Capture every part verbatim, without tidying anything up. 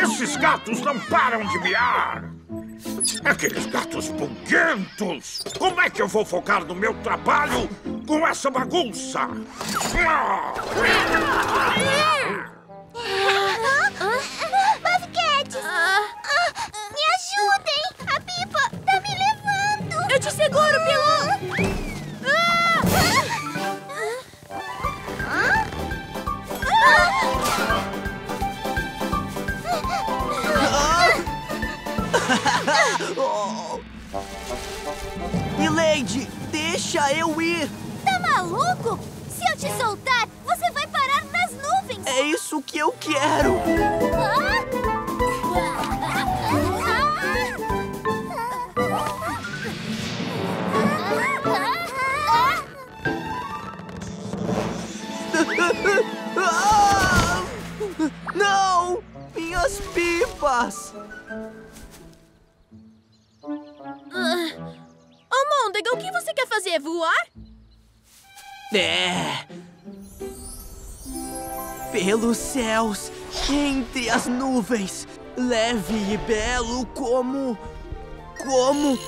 Esses gatos não param de miar! Aqueles gatos buguentos! Como é que eu vou focar no meu trabalho com essa bagunça? Buffcats! Me ajudem! A pipa tá me levando! Eu te seguro, Pilô! Milady, deixa eu ir! Tá maluco? Se eu te soltar, você vai parar nas nuvens! É isso que eu quero! Não! Minhas pipas! Ô, Môndega, o que você quer fazer? Voar? É... Pelos céus, entre as nuvens, leve e belo como... Como...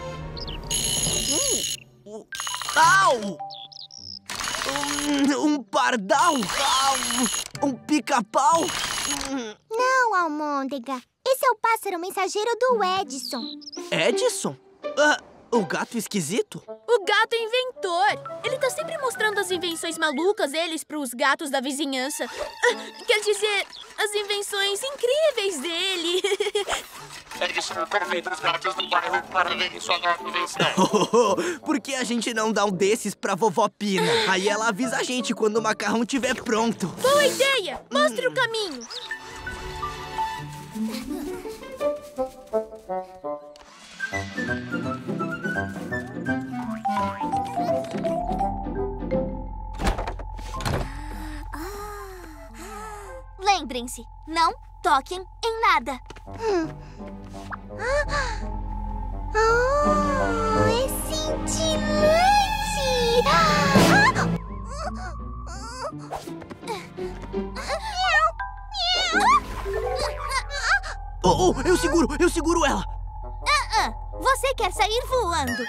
Au! Um, um pardal? Au! Um pica-pau? Não, Almôndega. Esse é o pássaro mensageiro do Edison. Edison? Ah, o gato esquisito? O gato é inventor. Ele tá sempre mostrando as invenções malucas deles pros gatos da vizinhança. Ah, quer dizer, as invenções incríveis dele. Edison convida os gatos do bairro para ver sua nova invenção. Por que a gente não dá um desses pra vovó Pina? Aí ela avisa a gente quando o macarrão estiver pronto. Boa ideia! Mostre hum. o caminho. Lembrem-se, não toquem em nada. Hum. Oh, é cintilante! Oh, oh, eu seguro, eu seguro ela! Uh-uh. Você quer sair voando?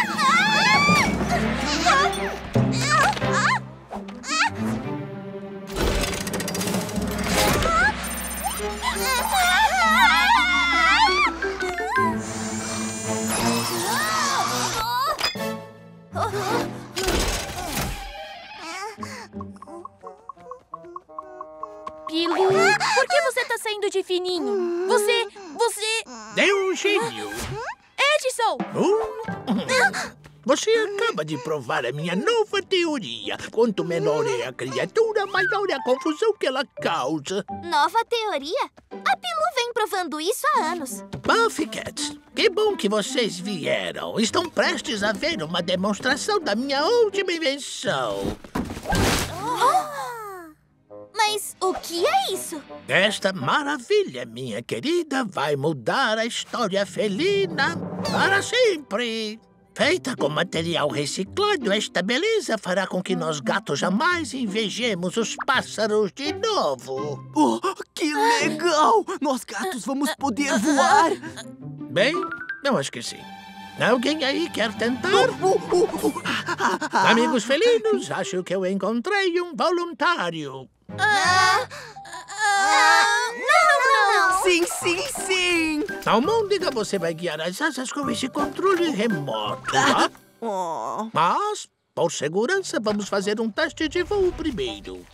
Pilu, por que você tá saindo de fininho? Você... você... É um gênio. Edison! Uh, você acaba de provar a minha nova teoria. Quanto menor é a criatura, maior é a confusão que ela causa. Nova teoria? A Pilu vem provando isso há anos. Buffcats, que bom que vocês vieram. Estão prestes a ver uma demonstração da minha última invenção. Oh! Mas o que é isso? Esta maravilha, minha querida, vai mudar a história felina para sempre. Feita com material reciclado, esta beleza fará com que nós gatos jamais invejemos os pássaros de novo. Oh, que legal! Nós gatos vamos poder voar! Bem, eu acho que sim. Alguém aí quer tentar? Uh, uh, uh, uh, ah, ah, Amigos felinos, acho que eu encontrei um voluntário. Ah, ah, não, não, não! Sim, sim, sim! Almôndega, você vai guiar as asas com esse controle remoto, tá? Oh. Mas, por segurança, vamos fazer um teste de voo primeiro.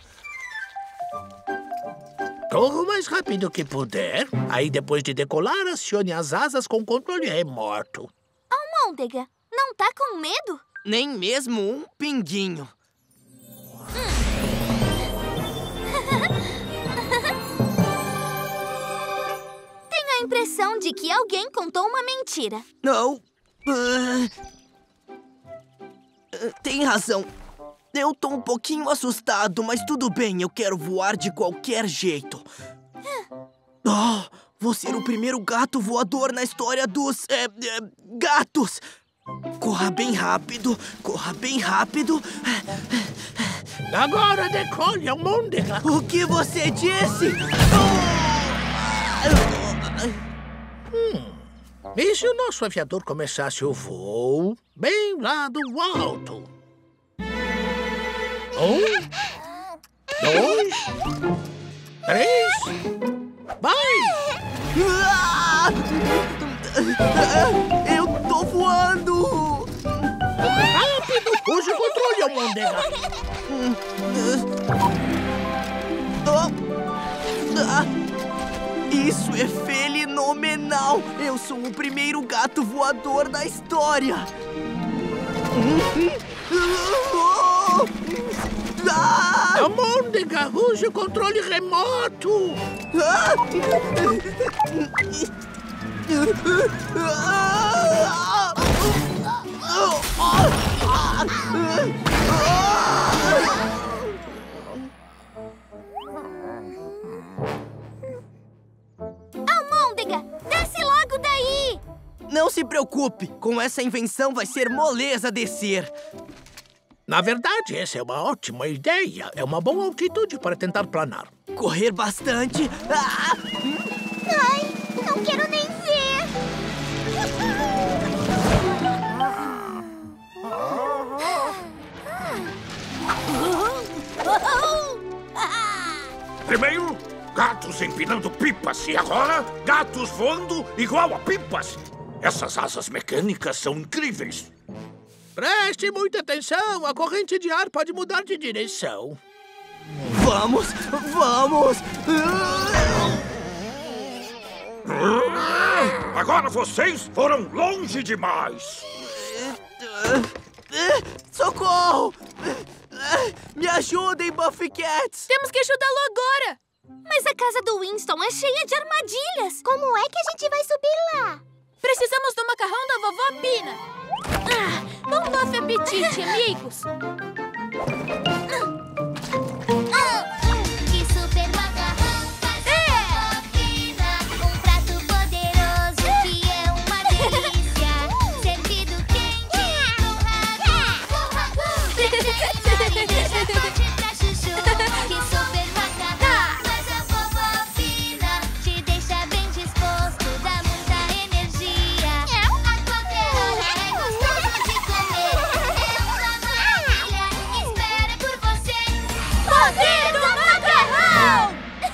Corra o mais rápido que puder. Aí, depois de decolar, acione as asas com controle remoto. Almôndega, não tá com medo? Nem mesmo um pinguinho. Tenho a impressão de que alguém contou uma mentira. Não. Uh... Uh, tem razão. Eu tô um pouquinho assustado, mas tudo bem. Eu quero voar de qualquer jeito. Oh, vou ser o primeiro gato voador na história dos... É, é, gatos. Corra bem rápido, corra bem rápido. Agora decole, Almôndega. O que você disse? Oh! Hum. E se o nosso aviador começasse o voo bem lá do alto? Um, dois, três, vai! Eu tô voando! Rápido! Use o controle, Almôndega! Isso é fenomenal! Eu sou o primeiro gato voador da história! Almôndega, use o controle remoto! Almôndega, desce logo daí! Não se preocupe, com essa invenção vai ser moleza descer. Na verdade, essa é uma ótima ideia. É uma boa altitude para tentar planar. Correr bastante. Ah! Ai, não quero nem ver! Primeiro, gatos empinando pipas. E agora, gatos voando igual a pipas. Essas asas mecânicas são incríveis. Preste muita atenção. A corrente de ar pode mudar de direção. Vamos, vamos! Agora vocês foram longe demais. Socorro! Me ajudem, Buffy Cats! Temos que ajudá-lo agora! Mas a casa do Winston é cheia de armadilhas. Como é que a gente vai subir lá? Precisamos do macarrão da vovó Pina. Ah, bom buff apetite, amigos! Que super macarrão faz a vovó Pina. Um prato poderoso que é uma delícia. Servido quente com ragu, com ragu. Deixa forte pra chuchu. Que super macarrão faz a vovó Pina. Te deixa bem disposto, dá muita energia. A qualquer hora é gostoso de comer. É uma maravilha, espera por você. Poder do macarrão!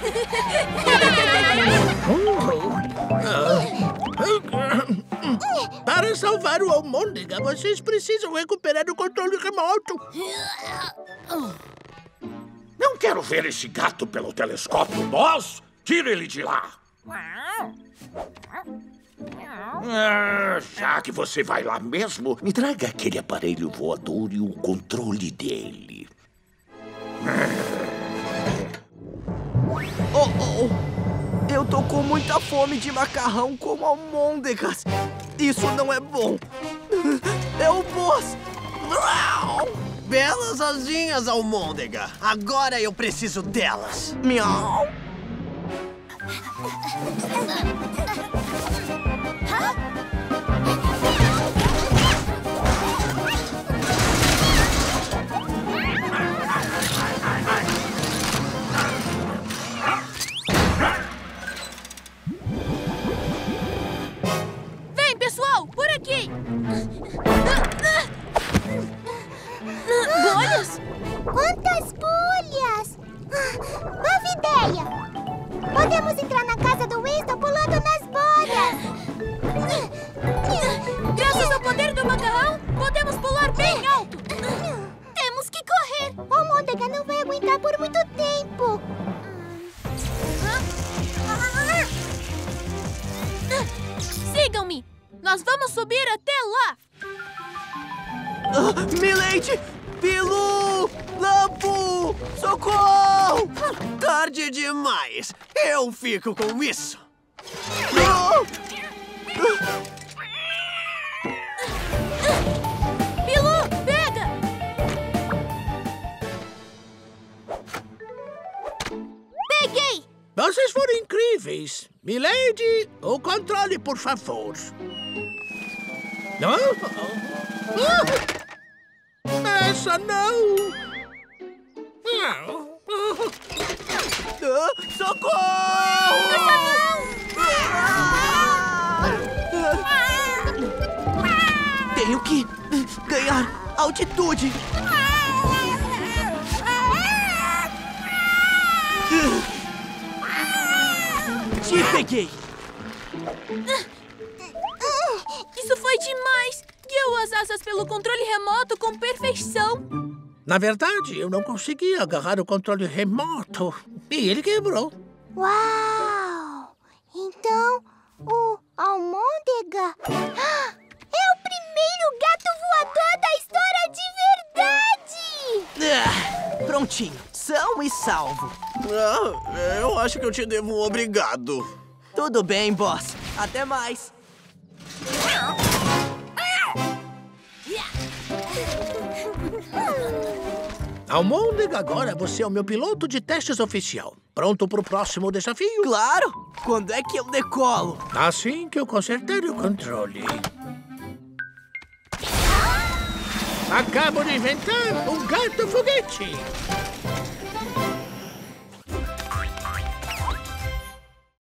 Para salvar o Almôndega, vocês precisam recuperar o controle remoto. Não quero ver esse gato pelo telescópio, Boss. Tira ele de lá. Ah, já que você vai lá mesmo, me traga aquele aparelho voador e o controle dele. Oh, oh! Eu tô com muita fome de macarrão como almôndegas. Isso não é bom. É o boss. Belas asinhas, Almôndega. Agora eu preciso delas. Miau. Vem, pessoal, por aqui! Bolhas? Quantas bolhas! Nova ideia! Podemos entrar na casa do Winston pulando nas bolhas! Graças ao poder do macarrão, podemos pular bem alto! Temos que correr! O Almôndega não vai aguentar por muito tempo! Sigam-me! Nós vamos subir até lá! Ah, Milady! Pilu! Lampo! Socorro! Tarde demais. Eu fico com isso. Ah! Pilu, pega! Peguei! Vocês foram incríveis. Milady, o controle, por favor. Não? Ah! Essa não! Ah, socorro! Essa não! Tenho que ganhar altitude. Te peguei. Isso foi demais! Guiou as asas pelo controle remoto com perfeição. Na verdade, eu não consegui agarrar o controle remoto. E ele quebrou. Uau! Então, o Almôndega é o primeiro gato voador da história de verdade! Ah, prontinho. São e salvo. Ah, eu acho que eu te devo um obrigado. Tudo bem, boss. Até mais. Almôndega, agora você é o meu piloto de testes oficial. Pronto para o próximo desafio? Claro! Quando é que eu decolo? Assim que eu consertar o controle. Acabo de inventar um gato foguete.